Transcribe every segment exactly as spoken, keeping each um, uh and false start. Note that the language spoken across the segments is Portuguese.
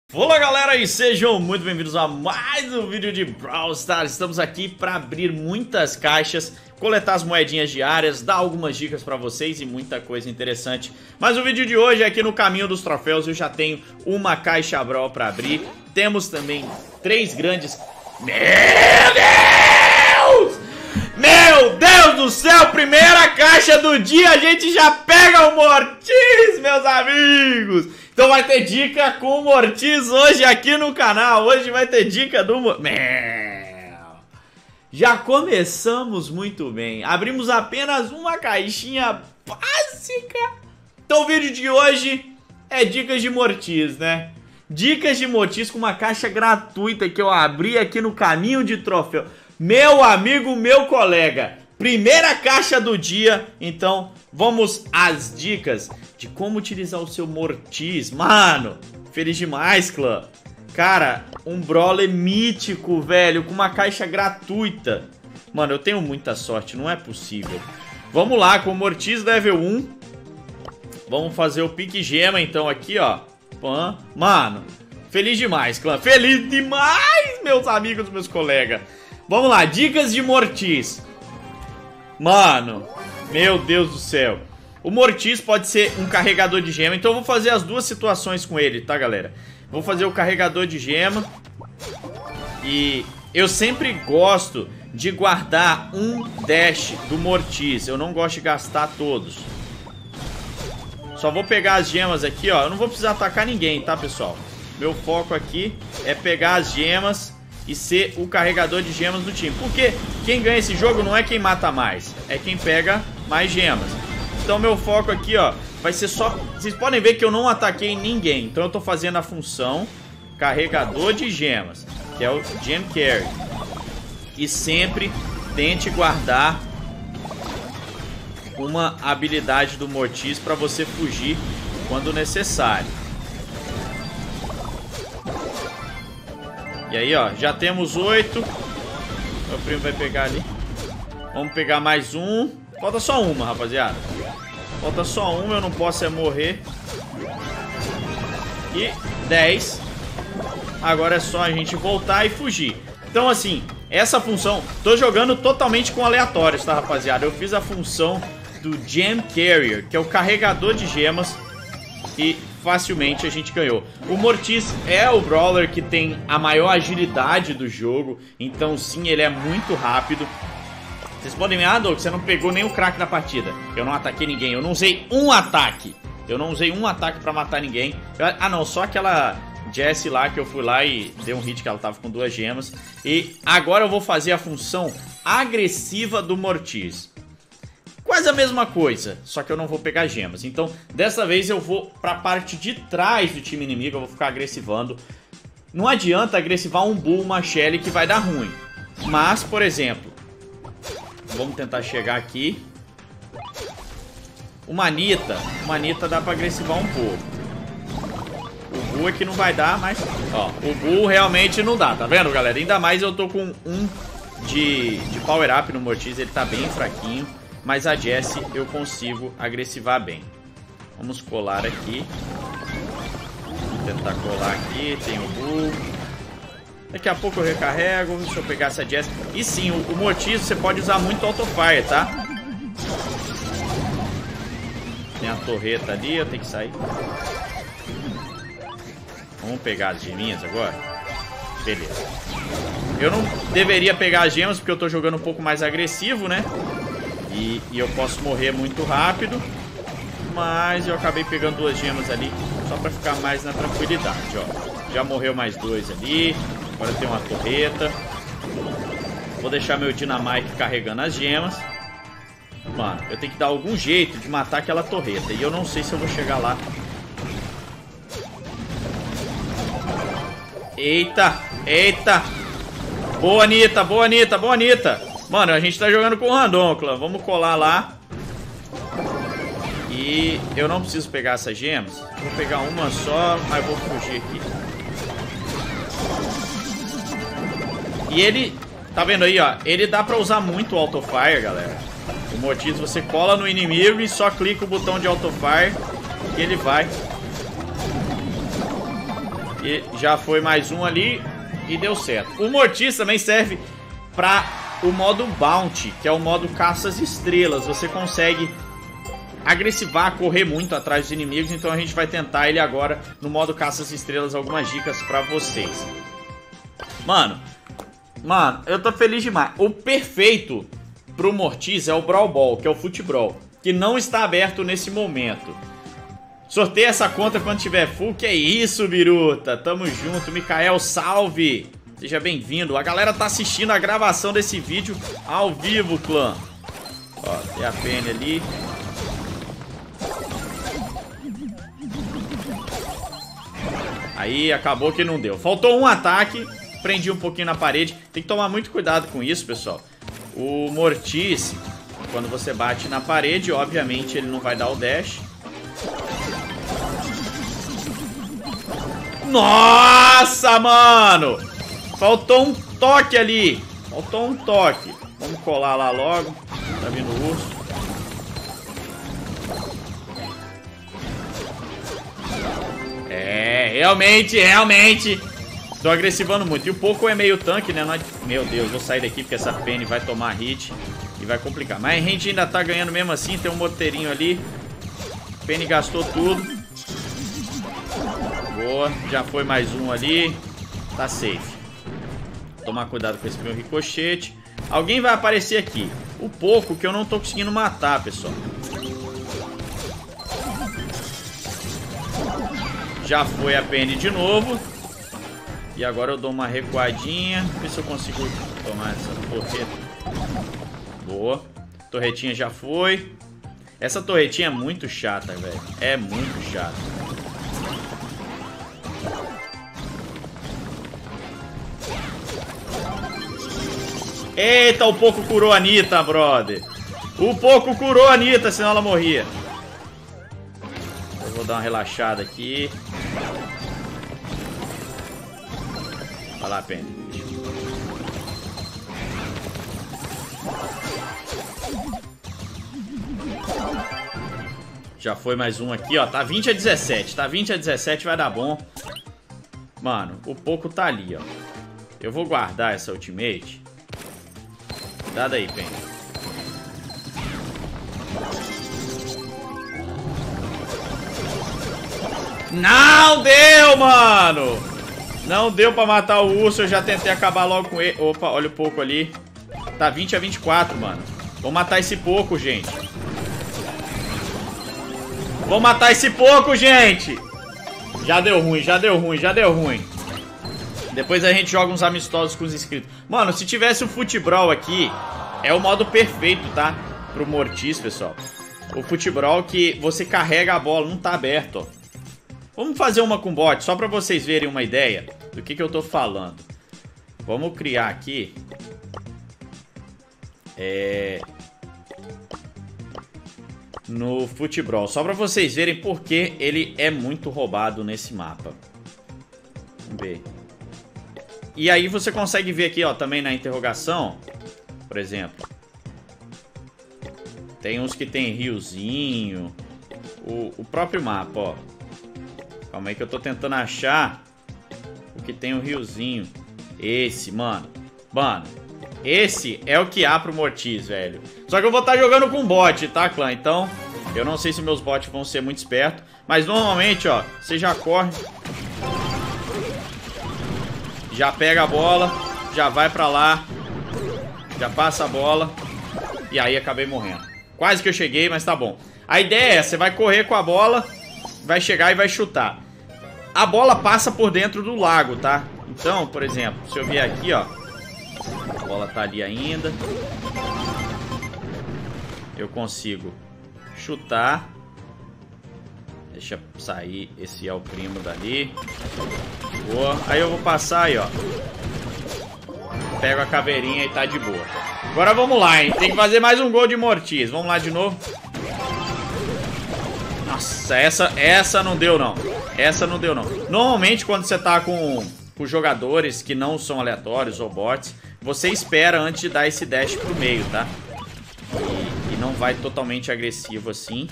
Olá galera e sejam muito bem-vindos a mais um vídeo de Brawl Stars. Estamos aqui para abrir muitas caixas, coletar as moedinhas diárias, dar algumas dicas para vocês e muita coisa interessante. Mas o vídeo de hoje é aqui no caminho dos troféus. Eu já tenho uma caixa Brawl para abrir. Temos também três grandes... Meu Deus! Meu Deus do céu! Primeira caixa do dia, a gente já pega o Mortis, meus amigos! Então vai ter dica com o Mortis hoje aqui no canal. Hoje vai ter dica do Mortis. Já começamos muito bem. Abrimos apenas uma caixinha básica. Então o vídeo de hoje é dicas de Mortis, né? Dicas de Mortis com uma caixa gratuita que eu abri aqui no caminho de troféu. Meu amigo, meu colega. Primeira caixa do dia, então vamos às dicas de como utilizar o seu Mortis. Mano, feliz demais, clã. Cara, um brawler mítico, velho, com uma caixa gratuita. Mano, eu tenho muita sorte, não é possível. Vamos lá, com o Mortis level um. Vamos fazer o pique gema, então, aqui, ó. Mano, feliz demais, clã. Feliz demais, meus amigos, meus colegas. Vamos lá, dicas de Mortis. Mano, meu Deus do céu. O Mortis pode ser um carregador de gema. Então eu vou fazer as duas situações com ele, tá, galera? Vou fazer o carregador de gema. E eu sempre gosto de guardar um dash do Mortis. Eu não gosto de gastar todos. Só vou pegar as gemas aqui, ó. Eu não vou precisar atacar ninguém, tá, pessoal? Meu foco aqui é pegar as gemas e ser o carregador de gemas do time. Porque quem ganha esse jogo não é quem mata mais, é quem pega mais gemas. Então meu foco aqui, ó, vai ser só... Vocês podem ver que eu não ataquei ninguém. Então eu tô fazendo a função carregador de gemas, que é o Gem Carry. E sempre tente guardar uma habilidade do Mortis para você fugir quando necessário. E aí, ó, já temos oito. Meu primo vai pegar ali. Vamos pegar mais um. Falta só uma, rapaziada. Falta só uma, eu não posso é morrer. E dez. Agora é só a gente voltar e fugir. Então, assim, essa função... Tô jogando totalmente com aleatórios, tá, rapaziada? Eu fiz a função do Gem Carrier, que é o carregador de gemas. E facilmente a gente ganhou. O Mortis é o brawler que tem a maior agilidade do jogo. Então sim, ele é muito rápido. Vocês podem ver, ah, Doug, você não pegou nem o crack da partida. Eu não ataquei ninguém, eu não usei um ataque. Eu não usei um ataque pra matar ninguém. Eu, ah não, só aquela Jessie lá que eu fui lá e dei um hit que ela tava com duas gemas. E agora eu vou fazer a função agressiva do Mortis. Quase a mesma coisa, só que eu não vou pegar gemas. Então, dessa vez eu vou pra parte de trás do time inimigo. Eu vou ficar agressivando. Não adianta agressivar um Bull, uma Shelly, que vai dar ruim. Mas, por exemplo, vamos tentar chegar aqui. Uma Nita. Uma Nita dá pra agressivar um pouco. O Bull é que não vai dar, mas... Ó, o Bull realmente não dá, tá vendo, galera? Ainda mais eu tô com um de, de Power Up no Mortis. Ele tá bem fraquinho. Mas a Jessie eu consigo agressivar bem. Vamos colar aqui. Vamos tentar colar aqui. Tem o Bull. Daqui a pouco eu recarrego. Deixa eu pegar essa Jessie. E sim, o, o Mortis você pode usar muito Autofire, tá? Tem a torreta ali, eu tenho que sair. Vamos pegar as geminhas agora. Beleza. Eu não deveria pegar as gemas porque eu tô jogando um pouco mais agressivo, né? E, e eu posso morrer muito rápido. Mas eu acabei pegando duas gemas ali só pra ficar mais na tranquilidade, ó. Já morreu mais dois ali. Agora tem uma torreta. Vou deixar meu Dynamite carregando as gemas. Mano, eu tenho que dar algum jeito de matar aquela torreta. E eu não sei se eu vou chegar lá. Eita, eita. Boa, Anitta, boa, Anitta, boa, Anitta. Mano, a gente tá jogando com o Randoncla. Vamos colar lá. E eu não preciso pegar essas gemas. Vou pegar uma só, mas vou fugir aqui. E ele... Tá vendo aí, ó? Ele dá pra usar muito o Autofire, galera. O Mortis, você cola no inimigo e só clica o botão de Autofire que ele vai. E já foi mais um ali e deu certo. O Mortis também serve pra o modo Bounty, que é o modo caça às estrelas. Você consegue agressivar, correr muito atrás dos inimigos. Então a gente vai tentar ele agora no modo caça às estrelas. Algumas dicas pra vocês. Mano, mano, eu tô feliz demais. O perfeito pro Mortis é o Brawl Ball, que é o Futebol, que não está aberto nesse momento. Sorteia essa conta quando tiver full. Que é isso, Biruta. Tamo junto. Mikael, salve. Seja bem-vindo. A galera tá assistindo a gravação desse vídeo ao vivo, clã. Ó, tem a Penny ali. Aí, acabou que não deu. Faltou um ataque. Prendi um pouquinho na parede. Tem que tomar muito cuidado com isso, pessoal. O Mortis, quando você bate na parede, obviamente ele não vai dar o dash. Nossa, mano! Faltou um toque ali. Faltou um toque. Vamos colar lá logo. Tá vindo o urso. É, realmente, realmente. Tô agressivando muito. E o Poco é meio tanque, né? Nós... Meu Deus, vou sair daqui porque essa Penny vai tomar hit e vai complicar. Mas a gente ainda tá ganhando mesmo assim. Tem um moteirinho ali. Penny gastou tudo. Boa, já foi mais um ali. Tá safe. Tomar cuidado com esse meu ricochete. Alguém vai aparecer aqui. O Poco que eu não tô conseguindo matar, pessoal. Já foi a Penny de novo. E agora eu dou uma recuadinha. Ver se eu consigo tomar essa torreta. Boa. Torretinha já foi. Essa torretinha é muito chata, velho. É muito chata. Eita, o Poco curou a Anitta, brother. O Poco curou a Anitta, senão ela morria. Eu vou dar uma relaxada aqui. Vai lá, Penny. Já foi mais um aqui, ó. Tá vinte a dezessete. Tá vinte a dezessete, vai dar bom. Mano, o Poco tá ali, ó. Eu vou guardar essa ultimate. Cuidado aí, Penny. Não deu, mano! Não deu pra matar o urso. Eu já tentei acabar logo com ele. Opa, olha o Poco ali. Tá vinte a vinte e quatro, mano. Vou matar esse Poco, gente. Vou matar esse Poco, gente. Já deu ruim, já deu ruim, já deu ruim. Depois a gente joga uns amistosos com os inscritos. Mano, se tivesse o Futebol aqui, é o modo perfeito, tá? Pro Mortis, pessoal. O Futebol que você carrega a bola, não tá aberto, ó. Vamos fazer uma com bot, só pra vocês verem uma ideia do que que eu tô falando. Vamos criar aqui. É... No Futebol, só pra vocês verem porque ele é muito roubado nesse mapa. Vamos ver. E aí você consegue ver aqui, ó, também na interrogação, por exemplo. Tem uns que tem riozinho. O, o próprio mapa, ó. Calma aí que eu tô tentando achar o que tem o riozinho. Esse, mano. Mano, esse é o que há pro Mortis, velho. Só que eu vou estar jogando com bot, tá, clã? Então, eu não sei se meus bots vão ser muito espertos. Mas normalmente, ó, você já corre. Já pega a bola, já vai pra lá, já passa a bola. E aí acabei morrendo. Quase que eu cheguei, mas tá bom. A ideia é, você vai correr com a bola, vai chegar e vai chutar. A bola passa por dentro do lago, tá? Então, por exemplo, se eu vier aqui, ó. A bola tá ali ainda. Eu consigo chutar. Deixa sair, esse é o primo dali. Boa. Aí eu vou passar aí, ó. Pego a caveirinha e tá de boa. Agora vamos lá, hein. Tem que fazer mais um gol de Mortis. Vamos lá de novo. Nossa, essa, essa não deu, não. Essa não deu, não. Normalmente, quando você tá com, com jogadores que não são aleatórios ou bots, você espera antes de dar esse dash pro meio, tá? E, e não vai totalmente agressivo assim.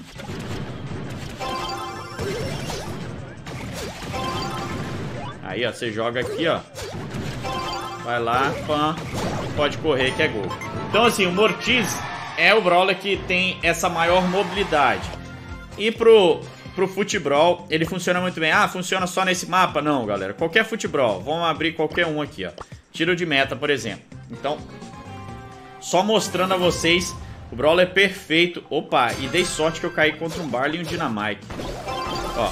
Aí, ó, você joga aqui, ó. Vai lá, pã, pode correr que é gol. Então, assim, o Mortis é o brawler que tem essa maior mobilidade. E pro, pro futebol, ele funciona muito bem. Ah, funciona só nesse mapa? Não, galera. Qualquer futebol. Vamos abrir qualquer um aqui, ó. Tiro de meta, por exemplo. Então, só mostrando a vocês, o brawler é perfeito. Opa, e dei sorte que eu caí contra um Barley e um Dynamite. Ó.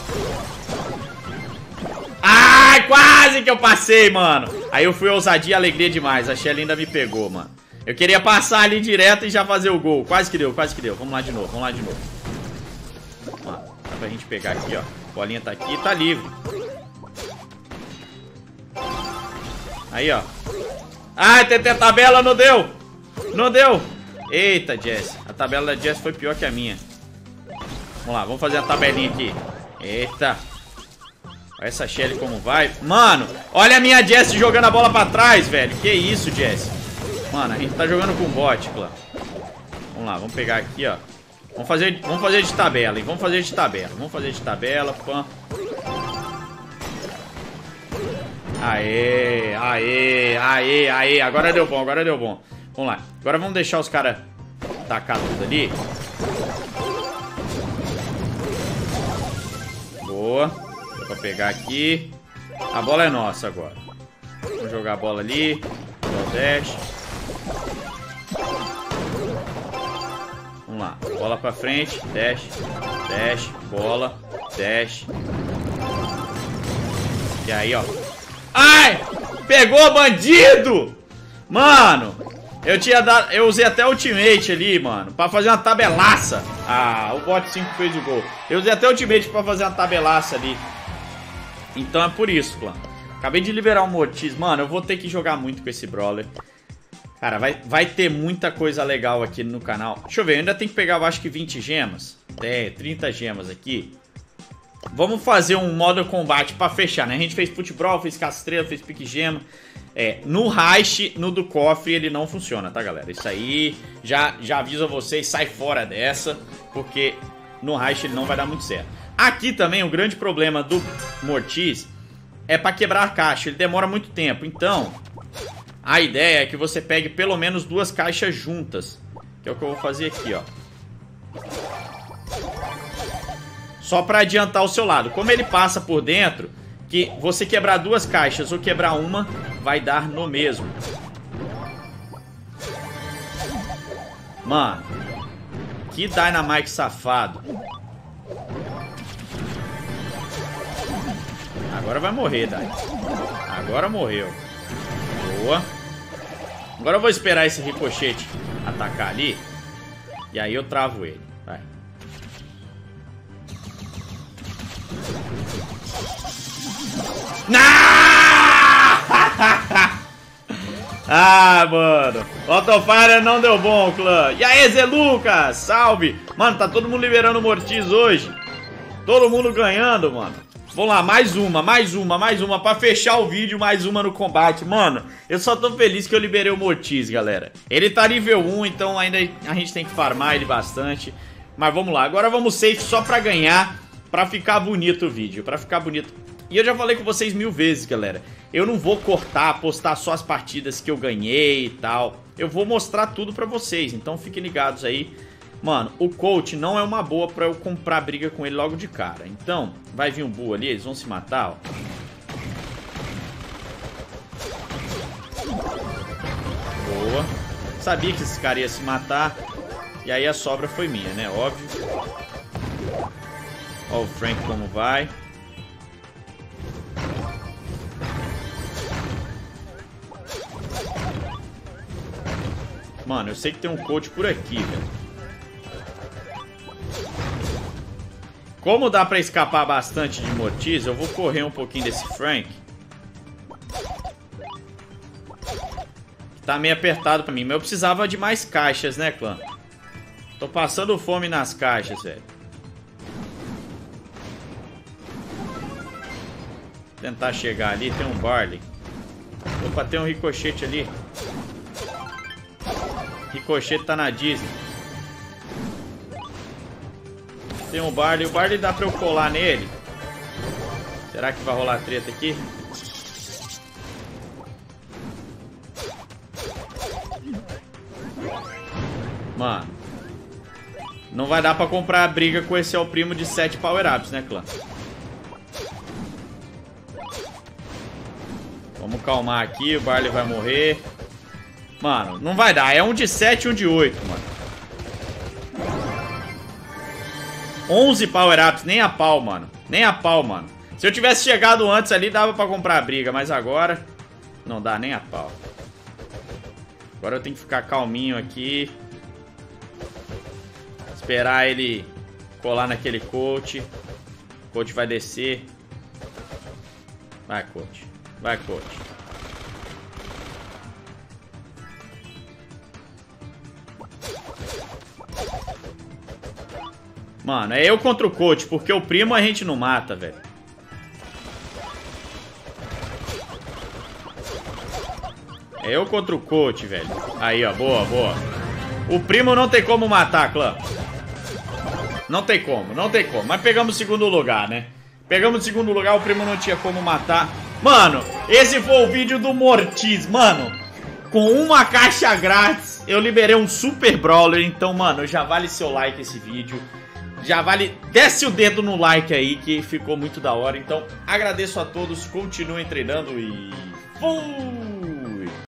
Ai, quase que eu passei, mano. Aí eu fui ousadia e alegria demais. A Shelly ainda me pegou, mano. Eu queria passar ali direto e já fazer o gol. Quase que deu, quase que deu. Vamos lá de novo, vamos lá de novo. Ó, dá pra gente pegar aqui, ó. A bolinha tá aqui e tá livre. Aí, ó. Ai, tentei a tabela, não deu. Não deu. Eita, Jess. A tabela da Jess foi pior que a minha. Vamos lá, vamos fazer a tabelinha aqui. Eita. Olha essa Shelly como vai. Mano, olha a minha Jess jogando a bola pra trás, velho. Que isso, Jess. Mano, a gente tá jogando com bot, clã. Vamos lá, vamos pegar aqui, ó. Vamos fazer, vamos fazer de tabela, hein. Vamos fazer de tabela. Vamos fazer de tabela, pã. Aê, aê, aê, aê. Agora deu bom, agora deu bom. Vamos lá. Agora vamos deixar os caras tacar tudo ali. Boa. Pra pegar aqui. A bola é nossa agora. Vamos jogar a bola ali. Bola dash. Vamos lá. Bola pra frente. Dash. Dash. Bola. Dash. E aí, ó. Ai! Pegou, bandido! Mano! Eu tinha dado... Eu usei até ultimate ali, mano. Pra fazer uma tabelaça. Ah, o bot cinco fez o gol. Eu usei até ultimate pra fazer uma tabelaça ali. Então é por isso, clã. Acabei de liberar o Mortis. Mano, eu vou ter que jogar muito com esse brawler. Cara, vai, vai ter muita coisa legal aqui no canal. Deixa eu ver, eu ainda tenho que pegar, eu acho que vinte gemas. É, trinta gemas aqui. Vamos fazer um modo combate pra fechar, né? A gente fez futebol, fez castrela, fez pique gema. É, no Heist, no do cofre, ele não funciona, tá, galera? Isso aí, já, já aviso a vocês, sai fora dessa. Porque no Heist ele não vai dar muito certo. Aqui também o grande problema do Mortis é pra quebrar a caixa, ele demora muito tempo. Então, a ideia é que você pegue pelo menos duas caixas juntas. Que é o que eu vou fazer aqui, ó. Só pra adiantar o seu lado. Como ele passa por dentro, que você quebrar duas caixas ou quebrar uma, vai dar no mesmo. Mano, que Dynamite safado. Agora vai morrer, Dai. Agora morreu. Boa. Agora eu vou esperar esse ricochete atacar ali. E aí eu travo ele. Vai. Ah, mano. O Autofire não deu bom, clã. E aí, Zé Lucas? Salve. Mano, tá todo mundo liberando o Mortis hoje. Todo mundo ganhando, mano. Vamos lá, mais uma, mais uma, mais uma. Pra fechar o vídeo, mais uma no combate. Mano, eu só tô feliz que eu liberei o Mortis, galera. Ele tá nível um, então ainda a gente tem que farmar ele bastante. Mas vamos lá, agora vamos safe só pra ganhar. Pra ficar bonito o vídeo, pra ficar bonito. E eu já falei com vocês mil vezes, galera. Eu não vou cortar, postar só as partidas que eu ganhei e tal. Eu vou mostrar tudo pra vocês, então fiquem ligados aí. Mano, o coach não é uma boa pra eu comprar briga com ele logo de cara. Então, vai vir um Bull ali, eles vão se matar, ó. Boa. Sabia que esse cara ia se matar. E aí a sobra foi minha, né? Óbvio. Ó o Frank como vai. Mano, eu sei que tem um coach por aqui, velho. Como dá pra escapar bastante de Mortis, eu vou correr um pouquinho desse Frank. Tá meio apertado pra mim, mas eu precisava de mais caixas, né, clã? Tô passando fome nas caixas, velho. Tentar chegar ali, tem um Barley. Opa, tem um ricochete ali. Ricochete tá na Disney. Tem um Barley. O Barley dá pra eu colar nele. Será que vai rolar treta aqui? Mano. Não vai dar pra comprar a briga com esse é o primo de sete power-ups, né, clã? Vamos calmar aqui, o Barley vai morrer. Mano, não vai dar. É um de sete e um de oito, mano. onze power-ups, nem a pau, mano. Nem a pau, mano. Se eu tivesse chegado antes ali, dava pra comprar a briga. Mas agora, não dá nem a pau. Agora eu tenho que ficar calminho aqui. Esperar ele colar naquele coach. O coach vai descer. Vai, coach. Vai, coach. Mano, é eu contra o coach, porque o primo a gente não mata, velho. É eu contra o coach, velho. Aí, ó, boa, boa. O primo não tem como matar, clã. Não tem como, não tem como. Mas pegamos o segundo lugar, né? Pegamos o segundo lugar, o primo não tinha como matar. Mano, esse foi o vídeo do Mortiz, mano. Com uma caixa grátis, eu liberei um Super Brawler. Então, mano, já vale seu like esse vídeo. Já vale... Desce o dedo no like aí, que ficou muito da hora. Então, agradeço a todos, continuem treinando e... Fui!